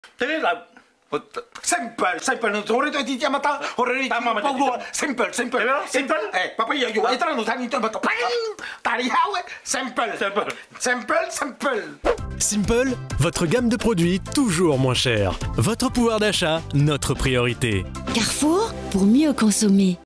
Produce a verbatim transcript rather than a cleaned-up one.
Tela. Simple, simple. Hore to di mata. Hore Tama mata di dito. simple, simple. Simple? Eh, papa yo yo. Itra no tani to mata. Tari hawe. Simple. Simple. Simple, simple. Simple, votre gamme de produits toujours moins chère. Votre pouvoir d'achat, notre priorité. Carrefour, pour mieux consommer.